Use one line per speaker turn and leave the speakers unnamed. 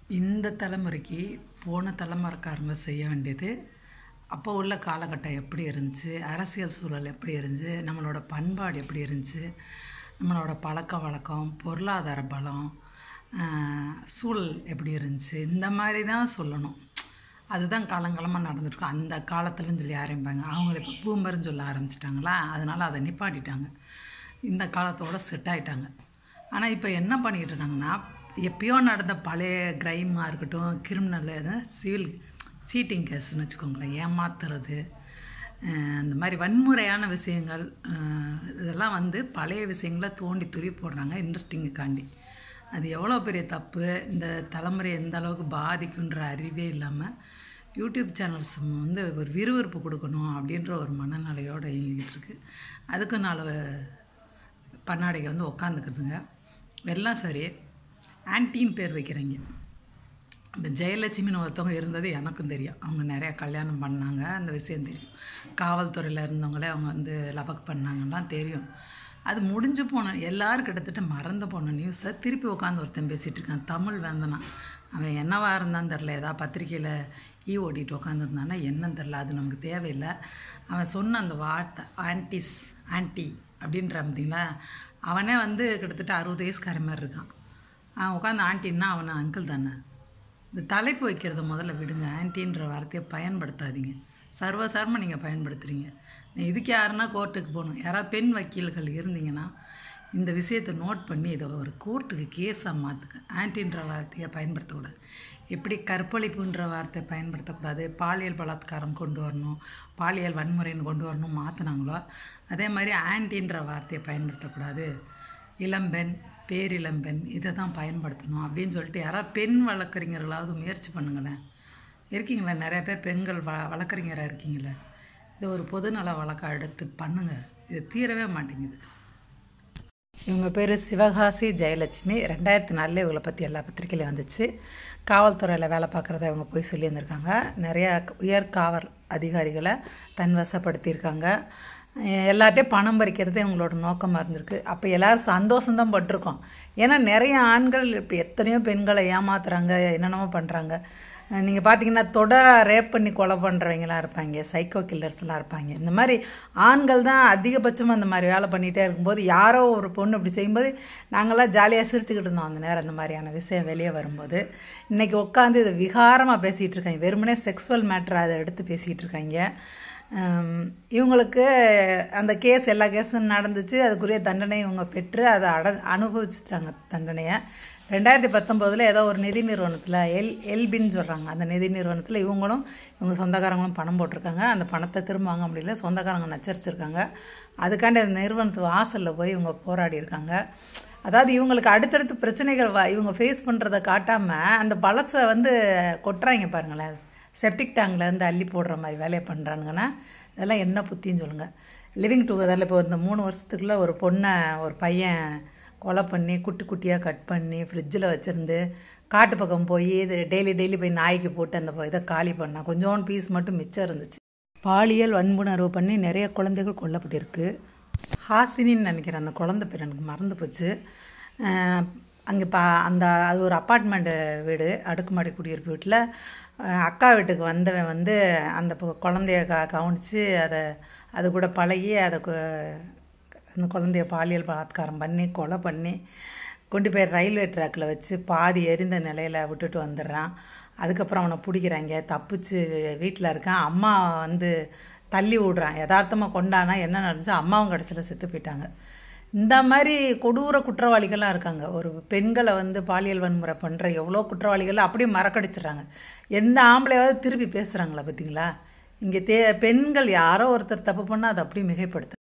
இந்த தலைமுறைக்கு போன தலைமுறைக்காரங்க செய்ய வேண்டியது அப்போ உள்ள காலகட்டம் எப்படி இருந்துச்சு, அரசியல் சூழல் எப்படி இருந்துச்சு, நம்மளோட பண்பாடு எப்படி இருந்துச்சு, நம்மளோட பழக்க வழக்கம், பொருளாதார பலம், சூழல் எப்படி இருந்துச்சு, இந்த மாதிரி தான் சொல்லணும். அதுதான் காலங்காலமாக நடந்துருக்கும். அந்த காலத்துலன்னு சொல்லி ஆரம்பிப்பாங்க. அவங்கள இப்போ பூமர்னு சொல்ல ஆரம்பிச்சிட்டாங்களா, அதனால் அதை நிப்பாட்டிட்டாங்க. இந்த காலத்தோடு செட் ஆகிட்டாங்க. ஆனால் இப்போ என்ன பண்ணிக்கிட்டு இருக்காங்கன்னா, எப்பயோ நடந்த பழைய க்ரைமாக இருக்கட்டும், கிரிமினல் சிவில் சீட்டிங் கேஸ்ன்னு வச்சுக்கோங்களேன், ஏமாத்துறது, இந்த மாதிரி வன்முறையான விஷயங்கள், இதெல்லாம் வந்து பழைய விஷயங்களை தோண்டி துருவி போடுறாங்க இன்ட்ரெஸ்டிங்குக்காண்டி. அது எவ்வளோ பெரிய தப்பு, இந்த தலைமுறை எந்த அளவுக்கு பாதிக்குன்ற அறிவே இல்லாமல் யூடியூப் சேனல்ஸ் வந்து ஒரு விறுவிறுப்பு கொடுக்கணும் அப்படின்ற ஒரு மனநிலையோடு இயங்கிட்டு இருக்கு. அதுக்கு 4 பண்ணாடைகள் வந்து உக்காந்துக்குதுங்க. எல்லாம் சரி, ஆன்ட்டின்னு பேர் வைக்கிறீங்க. இப்போ ஜெயலட்சுமின்னு ஒருத்தவங்க இருந்தது எனக்கும் தெரியும். அவங்க நிறையா கல்யாணம் பண்ணாங்க, அந்த விஷயம் தெரியும். காவல்துறையில் இருந்தவங்களே அவங்க வந்து லபக் பண்ணாங்கலாம் தெரியும். அது முடிஞ்சு போன எல்லோரும் கிட்டத்தட்ட மறந்து போன நியூஸை திருப்பி உட்காந்து ஒருத்தன் பேசிகிட்டு இருக்கான். தமிழ் வேந்தனா அவன் என்னவா இருந்தான்னு தெரில, ஏதாவது பத்திரிக்கையில் ஓட்டிகிட்டு உட்காந்துருந்தானா என்னன்னு தெரில, அது நமக்கு தேவையில்லை. அவன் சொன்ன அந்த வார்த்தை ஆன்ட்டி அப்படின்ற பார்த்தீங்களா, அவனே வந்து கிட்டத்தட்ட 60 வயசுக்கார மாதிரி இருக்கான். அவன் உட்காந்து ஆன்ட்டின்னா அவனை அங்கிள் தானே. இந்த தலைப்பு வைக்கிறத முதல்ல விடுங்க. ஆன்ட்டின்ற வார்த்தையை பயன்படுத்தாதீங்க. சர்வசாரமாக நீங்கள் பயன்படுத்துகிறீங்க. இதுக்கு யாருன்னா கோர்ட்டுக்கு போகணும். யாராவது பெண் வக்கீல்கள் இருந்தீங்கன்னா இந்த விஷயத்தை நோட் பண்ணி இதை ஒரு கோர்ட்டுக்கு கேஸாக மாற்றுங்க. ஆன்ட்டின்ற வார்த்தையை பயன்படுத்தக்கூடாது. எப்படி கற்பழிப்புன்ற வார்த்தையை பயன்படுத்தக்கூடாது, பாலியல் பலாத்காரம் கொண்டு வரணும், பாலியல் வன்முறைன்னு கொண்டு வரணும் மாற்றினாங்களோ, அதே மாதிரி ஆன்ட்டின்ற வார்த்தையை பயன்படுத்தக்கூடாது, இளம்பெண், பேரிளம்பெண் இதை தான் பயன்படுத்தணும் அப்படின்னு சொல்லிட்டு யாராவது பெண் வழக்கறிஞர்களாவது முயற்சி பண்ணுங்களேன். இருக்கீங்களா? நிறைய பேர் பெண்கள் வழக்கறிஞராக இருக்கீங்களே. இதை ஒரு பொதுநல வழக்கை எடுத்து பண்ணுங்கள். இது தீரவே மாட்டேங்குது. இவங்க பேர் சிவகாசி ஜெயலட்சுமி. 2004 இவங்களை பற்றி எல்லா பத்திரிக்கையிலையும் வந்துச்சு. காவல்துறையில் வேலை பார்க்குறத இவங்க போய் சொல்லி வந்திருக்காங்க. நிறையா உயர் காவல் அதிகாரிகளை தன்வசப்படுத்தியிருக்காங்க. எல்லார்ட்டையும் பணம் பறிக்கிறதே இவங்களோட நோக்கமாக இருந்திருக்கு. அப்போ எல்லோரும் சந்தோஷம்தான் பட்டிருக்கோம். ஏன்னா நிறைய ஆண்கள் இப்போ எத்தனையோ பெண்களை ஏமாத்துறாங்க, என்னென்னமோ பண்ணுறாங்க. நீங்கள் பார்த்தீங்கன்னா ரேப் பண்ணி கொலை பண்ணுறவங்களாம் இருப்பாங்க, சைக்கோ கில்லர்ஸ்லாம் இருப்பாங்க. இந்த மாதிரி ஆண்கள் தான் அதிகபட்சமாக அந்த மாதிரி வேலை பண்ணிகிட்டே இருக்கும்போது யாரோ ஒரு பொண்ணு இப்படி செய்யும்போது நாங்களாம் ஜாலியாக சிரிச்சுக்கிட்டு இருந்தோம் அந்த நேரம். அந்த மாதிரியான விஷயம் வெளியே வரும்போது இன்றைக்கி உட்காந்து இதை விகாரமாக பேசிகிட்டு இருக்காங்க. வெறுமனே செக்ஸுவல் மேட்ரு அதை எடுத்து பேசிகிட்டு இருக்காங்க. இவங்களுக்கு அந்த கேஸ் எல்லா கேஸும் நடந்துச்சு. அதுக்குரிய தண்டனை இவங்க பெற்று அதை அனுபவிச்சுட்டாங்க தண்டனையை. 2019 ஏதோ ஒரு நிதி நிறுவனத்தில் எல்பின்னு சொல்கிறாங்க, அந்த நிதி நிறுவனத்தில் இவங்க சொந்தக்காரங்களும் பணம் போட்டிருக்காங்க. அந்த பணத்தை திரும்ப வாங்க முடியல, சொந்தக்காரங்க நச்சரிச்சிருக்காங்க. அதுக்காண்டி அந்த நிறுவனத்து வாசலில் போய் இவங்க போராடி இருக்காங்க. அதாவது இவங்களுக்கு அடுத்தடுத்து பிரச்சனைகள் இவங்க ஃபேஸ் பண்ணுறதை காட்டாமல் அந்த பழசை வந்து கொட்டுறாங்க பாருங்களேன். செப்டிக் டேங்க்லேருந்து அள்ளி போடுற மாதிரி வேலையை பண்ணுறானுங்கன்னா இதெல்லாம் என்ன புத்தின்னு சொல்லுங்கள். லிவிங் டுகெதரில் இப்போ இந்த 3 வருஷத்துக்குள்ளே ஒரு பொண்ணை ஒரு பையன் கொலை பண்ணி குட்டி குட்டியாக கட் பண்ணி ஃப்ரிட்ஜில் வச்சுருந்து காட்டு பக்கம் போய் இது டெய்லி போய் நாய்க்கு போட்டு அந்த இதை காலி பண்ணால் கொஞ்சோண்டு பீஸ் மட்டும் மிச்சம் இருந்துச்சு. பாலியல் வன்புணர்வு பண்ணி நிறைய குழந்தைகள் கொல்லப்பட்டிருக்கு. ஹாசினின்னு நினைக்கிறேன் அந்த குழந்தை பேர், எனக்கு மறந்து போச்சு. அங்கே அது ஒரு அப்பார்ட்மெண்ட்டு வீடு, அடுக்குமாடி குடியிருப்பு வீட்டில் அக்கா வீட்டுக்கு வந்தவன் வந்து அந்த குழந்தைய கவனித்து அது கூட பழகி அந்த குழந்தைய பாலியல் பலாத்காரம் பண்ணி கொலை பண்ணி கொண்டு போய் ரயில்வே ட்ராக்கில் வச்சு பாதி எரிந்த நிலையில் விட்டுட்டு வந்துடுறான். அதுக்கப்புறம் அவனை பிடிக்கிறாங்க, தப்பிச்சு வீட்டில் இருக்கான். அம்மா வந்து தள்ளி விடுறான். யதார்த்தமாக கொண்டானா என்ன நடந்துச்சு, அம்மாவும் கடைசியில் செத்து போயிட்டாங்க. இந்த மாதிரி கொடூர குற்றவாளிகள்லாம் இருக்காங்க. ஒரு பெண்களை வந்து பாலியல் வன்முறை பண்ணுற எவ்வளோ குற்றவாளிகள் அப்படியே மறக்கடிச்சிட்றாங்க. எந்த ஆம்பளையாவது திருப்பி பேசுகிறாங்களா பார்த்தீங்களா? இங்கே பெண்கள் யாரோ ஒருத்தர் தப்பு பண்ணால் அதை அப்படியே மிகைப்படுத்த